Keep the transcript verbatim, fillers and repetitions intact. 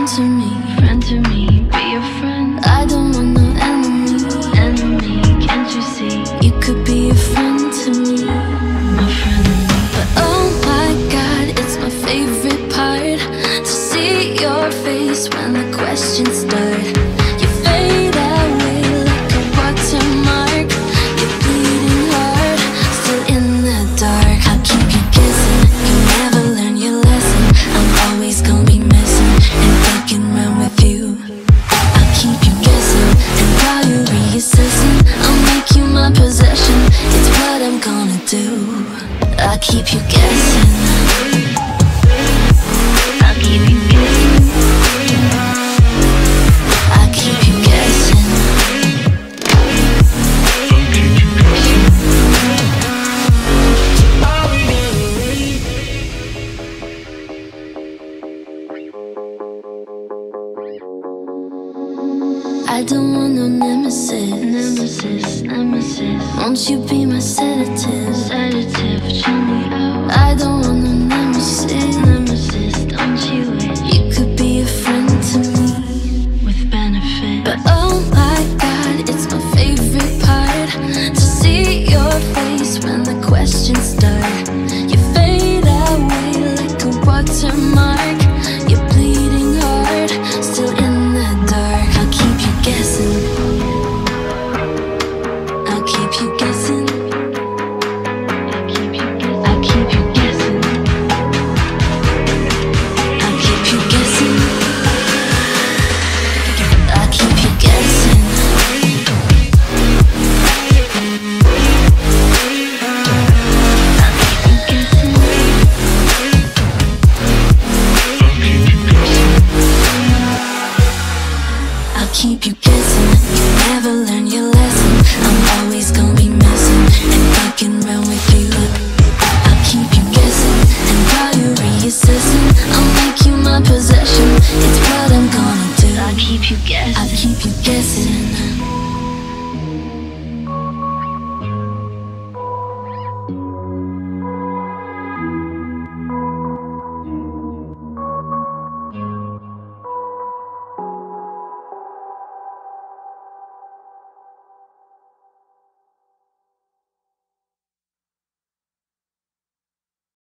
to me, friend to me, be a friend. I don't want no enemy, enemy, can't you see? You could be a friend to me, my friend. But oh my God, it's my favorite part to see your face when the questions start. You fade away like a watermark. You're bleeding hard, still in the dark. I'll keep you guessing, you never learn your lesson. I'm always gonna be missing and fucking around with you. I'll keep you guessing, and while you're reassessing, I'll make you my possession. It's what I'm gonna do. I'll keep you guessing. I'll keep you guessing. I'll keep you guessing. I don't want no nemesis, nemesis, nemesis. Won't you be my sedative, sedative? Show me how. I don't want